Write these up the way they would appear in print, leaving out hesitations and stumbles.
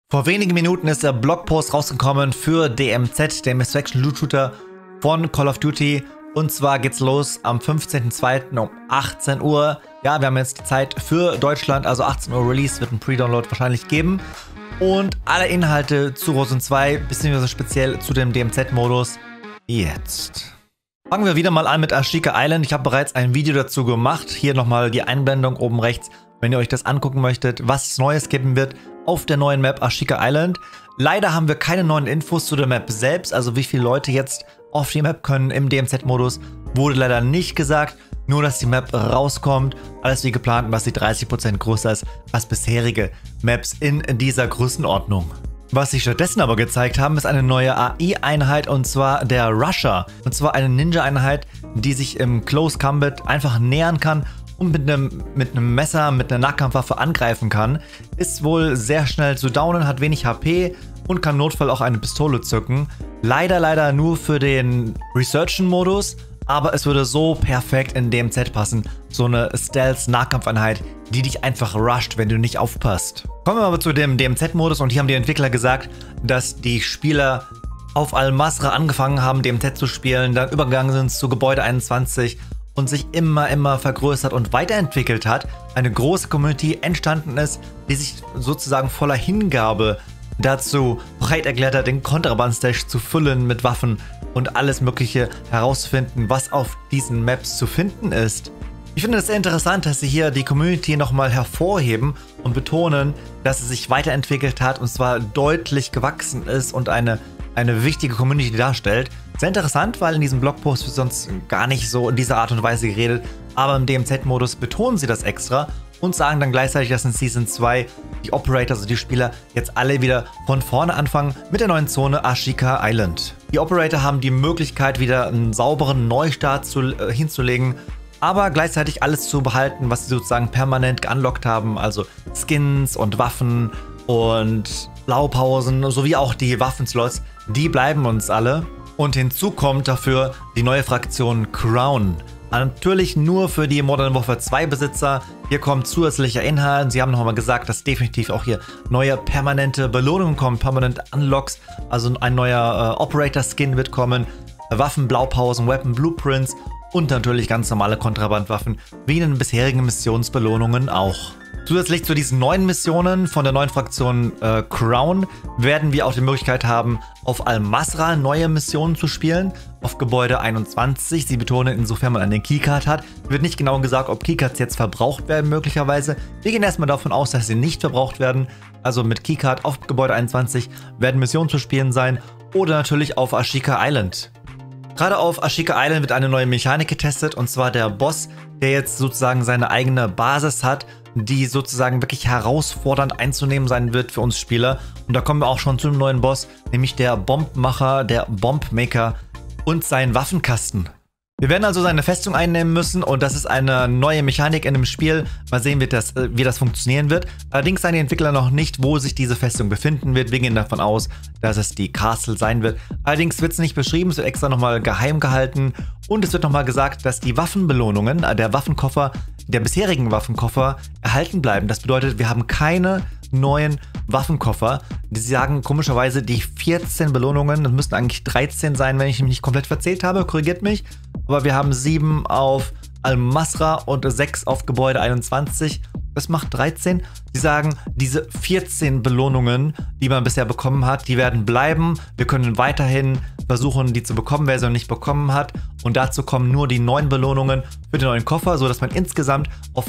Vor wenigen Minuten ist der Blogpost rausgekommen für DMZ, der Extraction Loot Shooter von Call of Duty. Und zwar geht's los am 15.02. um 18 Uhr. Ja, wir haben jetzt die Zeit für Deutschland, also 18 Uhr Release, wird ein Pre-Download wahrscheinlich geben. Und alle Inhalte zu Warzone 2, beziehungsweise speziell zu dem DMZ-Modus, jetzt. Fangen wir wieder mal an mit Ashika Island. Ich habe bereits ein Video dazu gemacht. Hier nochmal die Einblendung oben rechts, wenn ihr euch das angucken möchtet, was es Neues geben wird auf der neuen Map Ashika Island. Leider haben wir keine neuen Infos zu der Map selbst, also wie viele Leute jetzt auf die Map können im DMZ-Modus, wurde leider nicht gesagt. Nur, dass die Map rauskommt, alles wie geplant, was die 30% größer ist als bisherige Maps in dieser Größenordnung. Was sie stattdessen aber gezeigt haben, ist eine neue AI-Einheit, und zwar der Rusher. Und zwar eine Ninja-Einheit, die sich im Close Combat einfach nähern kann und mit einem Messer, mit einer Nahkampfwaffe angreifen kann. Ist wohl sehr schnell zu downen, hat wenig HP und kann im Notfall auch eine Pistole zücken. Leider nur für den Resurgent-Modus, aber es würde so perfekt in DMZ passen. So eine Stealth-Nahkampfeinheit, die dich einfach rusht, wenn du nicht aufpasst. Kommen wir aber zu dem DMZ-Modus, und hier haben die Entwickler gesagt, dass die Spieler auf Al-Masra angefangen haben, DMZ zu spielen, dann übergegangen sind zu Gebäude 21 und sich immer vergrößert und weiterentwickelt hat. Eine große Community entstanden ist, die sich sozusagen voller Hingabe dazu bereit erklärt hat, den Kontraband-Stash zu füllen mit Waffen und alles Mögliche herausfinden, was auf diesen Maps zu finden ist. Ich finde es sehr interessant, dass sie hier die Community nochmal hervorheben und betonen, dass sie sich weiterentwickelt hat und zwar deutlich gewachsen ist und eine wichtige Community darstellt. Sehr interessant, weil in diesem Blogpost wird sonst gar nicht so in dieser Art und Weise geredet, aber im DMZ-Modus betonen sie das extra und sagen dann gleichzeitig, dass in Season 2 die Operator, also die Spieler, jetzt alle wieder von vorne anfangen mit der neuen Zone Ashika Island. Die Operator haben die Möglichkeit, wieder einen sauberen Neustart hinzulegen, aber gleichzeitig alles zu behalten, was sie sozusagen permanent geunlockt haben, also Skins und Waffen und Blaupausen sowie auch die Waffenslots, die bleiben uns alle. Und hinzu kommt dafür die neue Fraktion Crown. Natürlich nur für die Modern Warfare 2 Besitzer. Hier kommt zusätzlicher Inhalt. Sie haben nochmal gesagt, dass definitiv auch hier neue permanente Belohnungen kommen, permanent Unlocks. Also ein neuer Operator-Skin wird kommen, Waffen, Blaupausen, Weapon Blueprints und natürlich ganz normale Kontrabandwaffen, wie in den bisherigen Missionsbelohnungen auch. Zusätzlich zu diesen neuen Missionen von der neuen Fraktion Crown werden wir auch die Möglichkeit haben, auf Al-Masra neue Missionen zu spielen, auf Gebäude 21. Sie betonen, insofern man eine Keycard hat. Wird nicht genau gesagt, ob Keycards jetzt verbraucht werden möglicherweise. Wir gehen erstmal davon aus, dass sie nicht verbraucht werden. Also mit Keycard auf Gebäude 21 werden Missionen zu spielen sein oder natürlich auf Ashika Island. Gerade auf Ashika Island wird eine neue Mechanik getestet, und zwar der Boss, der jetzt sozusagen seine eigene Basis hat, die sozusagen wirklich herausfordernd einzunehmen sein wird für uns Spieler. Und da kommen wir auch schon zu einem neuen Boss, nämlich der Bombmacher, der Bombmaker und seinen Waffenkasten. Wir werden also seine Festung einnehmen müssen, und das ist eine neue Mechanik in dem Spiel. Mal sehen, wie das funktionieren wird. Allerdings sagen die Entwickler noch nicht, wo sich diese Festung befinden wird. Wir gehen davon aus, dass es die Castle sein wird. Allerdings wird es nicht beschrieben, es wird extra nochmal geheim gehalten. Und es wird nochmal gesagt, dass die Waffenbelohnungen, der Waffenkoffer, der bisherigen Waffenkoffer erhalten bleiben. Das bedeutet, wir haben keine neuen Waffenkoffer. Die sagen komischerweise, die 14 Belohnungen, das müssten eigentlich 13 sein, wenn ich mich nicht komplett verzählt habe, korrigiert mich. Aber wir haben 7 auf Al-Masra und 6 auf Gebäude 21. Das macht 13. Sie sagen, diese 14 Belohnungen, die man bisher bekommen hat, die werden bleiben. Wir können weiterhin versuchen, die zu bekommen, wer sie noch nicht bekommen hat. Und dazu kommen nur die 9 Belohnungen für den neuen Koffer, sodass man insgesamt auf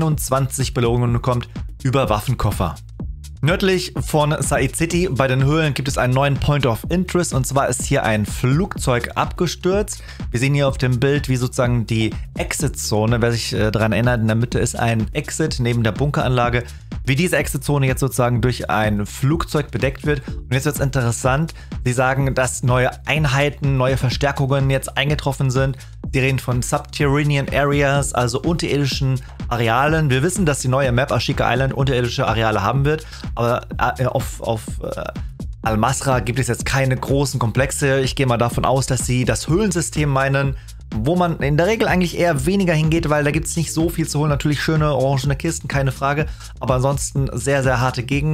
21 Belohnungen kommt über Waffenkoffer. Nördlich von Said City bei den Höhlen gibt es einen neuen Point of Interest, und zwar ist hier ein Flugzeug abgestürzt. Wir sehen hier auf dem Bild, wie sozusagen die Exit-Zone, wer sich daran erinnert, in der Mitte ist ein Exit neben der Bunkeranlage, wie diese Exit-Zone jetzt sozusagen durch ein Flugzeug bedeckt wird. Und jetzt wird es interessant, sie sagen, dass neue Einheiten, neue Verstärkungen jetzt eingetroffen sind. Sie reden von Subterranean Areas, also unterirdischen Arealen. Wir wissen, dass die neue Map Ashika Island unterirdische Areale haben wird, aber auf Al-Masra gibt es jetzt keine großen Komplexe. Ich gehe mal davon aus, dass sie das Höhlensystem meinen, wo man in der Regel eigentlich eher weniger hingeht, weil da gibt es nicht so viel zu holen. Natürlich schöne orangene Kisten, keine Frage, aber ansonsten sehr harte Gegend.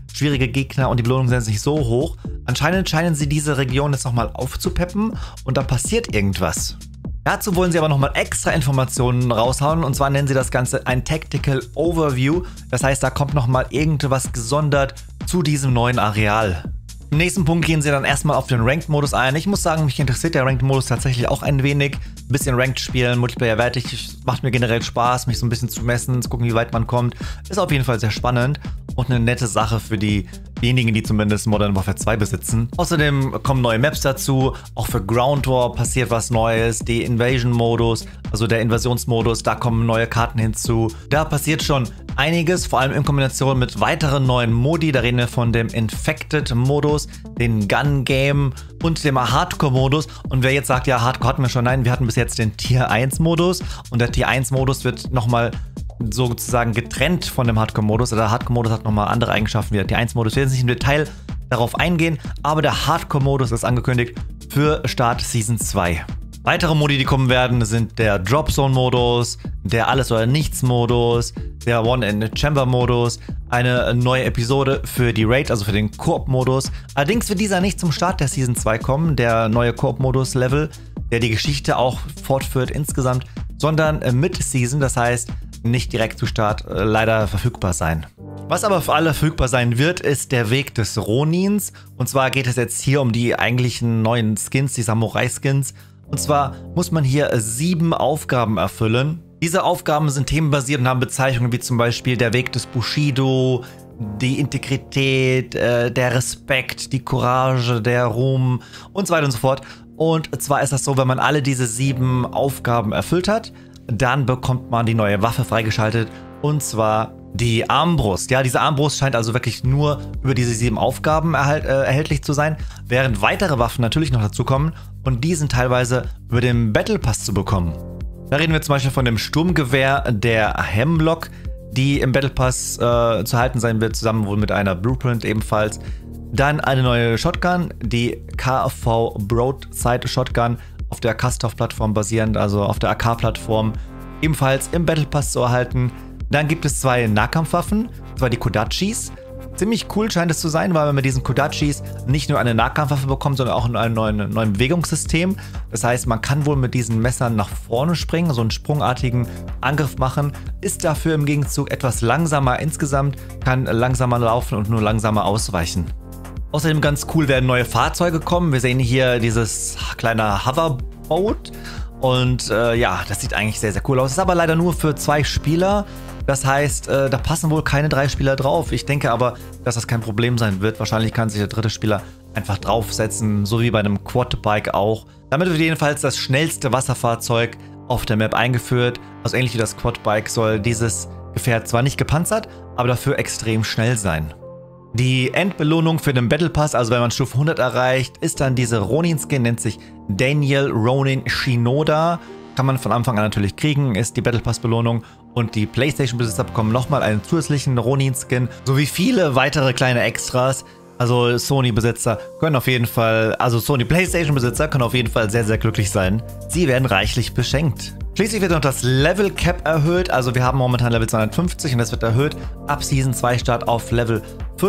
schwierige Gegner und die Belohnungen sind nicht so hoch. Anscheinend scheinen sie diese Region jetzt nochmal aufzupeppen und da passiert irgendwas. Dazu wollen sie aber nochmal extra Informationen raushauen und zwar nennen sie das Ganze ein Tactical Overview. Das heißt, da kommt nochmal irgendwas gesondert zu diesem neuen Areal. Im nächsten Punkt gehen sie dann erstmal auf den Ranked-Modus ein. Ich muss sagen, mich interessiert der Ranked-Modus tatsächlich auch ein wenig. Ein bisschen Ranked spielen, Multiplayer wertig, macht mir generell Spaß, mich so ein bisschen zu messen, zu gucken, wie weit man kommt. Ist auf jeden Fall sehr spannend und eine nette Sache für diejenigen, die zumindest Modern Warfare 2 besitzen. Außerdem kommen neue Maps dazu, auch für Ground War passiert was Neues, die Invasion-Modus, also der Invasionsmodus, da kommen neue Karten hinzu. Da passiert schon einiges, vor allem in Kombination mit weiteren neuen Modi. Da reden wir von dem Infected-Modus, den Gun-Game und dem Hardcore-Modus. Und wer jetzt sagt, ja, Hardcore hatten wir schon, nein, wir hatten bis jetzt den Tier 1-Modus und der Tier 1-Modus wird nochmal sozusagen getrennt von dem Hardcore-Modus. Der Hardcore-Modus hat nochmal andere Eigenschaften wie der Tier 1-Modus. Wir werden nicht im Detail darauf eingehen, aber der Hardcore-Modus ist angekündigt für Start Season 2. Weitere Modi, die kommen werden, sind der Drop Zone Modus, der Alles oder Nichts Modus, der One-in-Chamber Modus, eine neue Episode für die Raid, also für den Koop Modus. Allerdings wird dieser nicht zum Start der Season 2 kommen, der neue Koop Modus Level, der die Geschichte auch fortführt insgesamt, sondern Mid-Season, das heißt nicht direkt zu Start leider verfügbar sein. Was aber für alle verfügbar sein wird, ist der Weg des Ronins. Und zwar geht es jetzt hier um die eigentlichen neuen Skins, die Samurai-Skins. Und zwar muss man hier 7 Aufgaben erfüllen. Diese Aufgaben sind themenbasiert und haben Bezeichnungen wie zum Beispiel der Weg des Bushido, die Integrität, der Respekt, die Courage, der Ruhm und so weiter und so fort. Und zwar ist das so, wenn man alle diese 7 Aufgaben erfüllt hat, dann bekommt man die neue Waffe freigeschaltet und zwar die Armbrust. Ja, diese Armbrust scheint also wirklich nur über diese 7 Aufgaben erhältlich zu sein, während weitere Waffen natürlich noch dazukommen und die sind teilweise über den Battle Pass zu bekommen. Da reden wir zum Beispiel von dem Sturmgewehr der Hemlock, die im Battle Pass zu halten sein wird, zusammen wohl mit einer Blueprint ebenfalls. Dann eine neue Shotgun, die KV Broadside Shotgun, auf der Kastov-Plattform basierend, also auf der AK-Plattform, ebenfalls im Battle Pass zu erhalten. Dann gibt es 2 Nahkampfwaffen, und zwar die Kodachis. Ziemlich cool scheint es zu sein, weil man mit diesen Kodachis nicht nur eine Nahkampfwaffe bekommt, sondern auch ein neues Bewegungssystem. Das heißt, man kann wohl mit diesen Messern nach vorne springen, so einen sprungartigen Angriff machen, ist dafür im Gegenzug etwas langsamer insgesamt, kann langsamer laufen und nur langsamer ausweichen. Außerdem ganz cool werden neue Fahrzeuge kommen. Wir sehen hier dieses kleine Hoverboat und ja, das sieht eigentlich sehr, sehr cool aus. Ist aber leider nur für 2 Spieler. Das heißt, da passen wohl keine 3 Spieler drauf. Ich denke aber, dass das kein Problem sein wird. Wahrscheinlich kann sich der 3. Spieler einfach draufsetzen, so wie bei einem Quadbike auch. Damit wird jedenfalls das schnellste Wasserfahrzeug auf der Map eingeführt. Also ähnlich wie das Quadbike soll dieses Gefährt zwar nicht gepanzert, aber dafür extrem schnell sein. Die Endbelohnung für den Battle Pass, also wenn man Stufe 100 erreicht, ist dann diese Ronin-Skin, nennt sich Daniel Ronin Shinoda. Kann man von Anfang an natürlich kriegen, ist die Battle Pass-Belohnung. Und die PlayStation-Besitzer bekommen nochmal einen zusätzlichen Ronin-Skin, sowie viele weitere kleine Extras. Also Sony-Besitzer können auf jeden Fall, also Sony PlayStation-Besitzer können auf jeden Fall sehr, sehr glücklich sein. Sie werden reichlich beschenkt. Schließlich wird noch das Level Cap erhöht, also wir haben momentan Level 250 und das wird erhöht ab Season 2 Start auf Level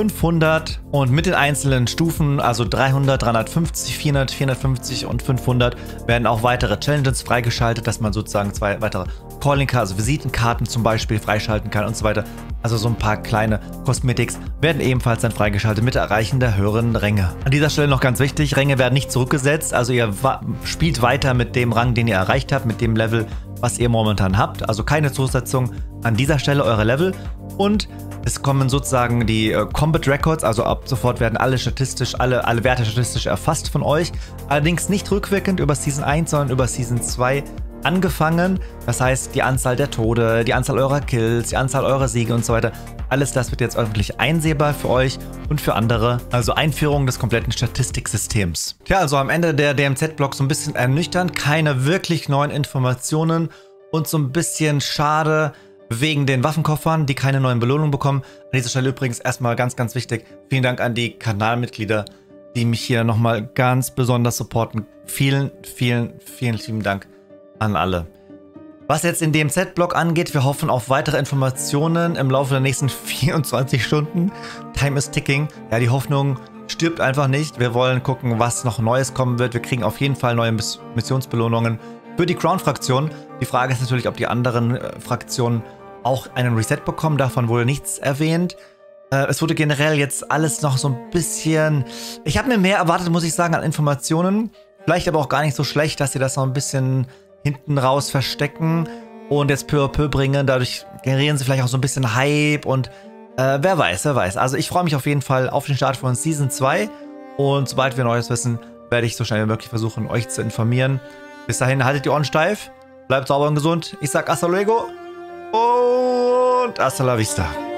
500 und mit den einzelnen Stufen, also 300, 350, 400, 450 und 500 werden auch weitere Challenges freigeschaltet, dass man sozusagen 2 weitere Calling-Karten, also Visitenkarten zum Beispiel freischalten kann und so weiter. Also so ein paar kleine Cosmetics werden ebenfalls dann freigeschaltet mit Erreichen der höheren Ränge. An dieser Stelle noch ganz wichtig, Ränge werden nicht zurückgesetzt, also ihr spielt weiter mit dem Rang, den ihr erreicht habt, mit dem Level, was ihr momentan habt. Also keine Zusetzung an dieser Stelle eurer Level. Und es kommen sozusagen die Combat Records, also ab sofort werden alle Werte statistisch erfasst von euch. Allerdings nicht rückwirkend über Season 1, sondern über Season 2 angefangen. Das heißt, die Anzahl der Tode, die Anzahl eurer Kills, die Anzahl eurer Siege und so weiter. Alles das wird jetzt öffentlich einsehbar für euch und für andere. Also Einführung des kompletten Statistiksystems. Tja, also am Ende der DMZ-Block so ein bisschen ernüchternd. Keine wirklich neuen Informationen und so ein bisschen schade wegen den Waffenkoffern, die keine neuen Belohnungen bekommen. An dieser Stelle übrigens erstmal ganz, ganz wichtig. Vielen Dank an die Kanalmitglieder, die mich hier nochmal ganz besonders supporten. Vielen, vielen, vielen lieben Dank an alle. Was jetzt den DMZ-Block angeht, wir hoffen auf weitere Informationen im Laufe der nächsten 24 Stunden. Time is ticking. Ja, die Hoffnung stirbt einfach nicht. Wir wollen gucken, was noch Neues kommen wird. Wir kriegen auf jeden Fall neue Missionsbelohnungen für die Crown-Fraktion. Die Frage ist natürlich, ob die anderen Fraktionen auch einen Reset bekommen. Davon wurde nichts erwähnt. Es wurde generell jetzt alles noch so ein bisschen... Ich habe mir mehr erwartet, muss ich sagen, an Informationen. Vielleicht aber auch gar nicht so schlecht, dass sie das noch ein bisschen hinten raus verstecken und jetzt peu à peu bringen. Dadurch generieren sie vielleicht auch so ein bisschen Hype und wer weiß, wer weiß. Also ich freue mich auf jeden Fall auf den Start von Season 2 und sobald wir Neues wissen, werde ich so schnell wie möglich versuchen, euch zu informieren. Bis dahin, haltet die Ohren steif, bleibt sauber und gesund. Ich sag hasta luego und hasta la vista.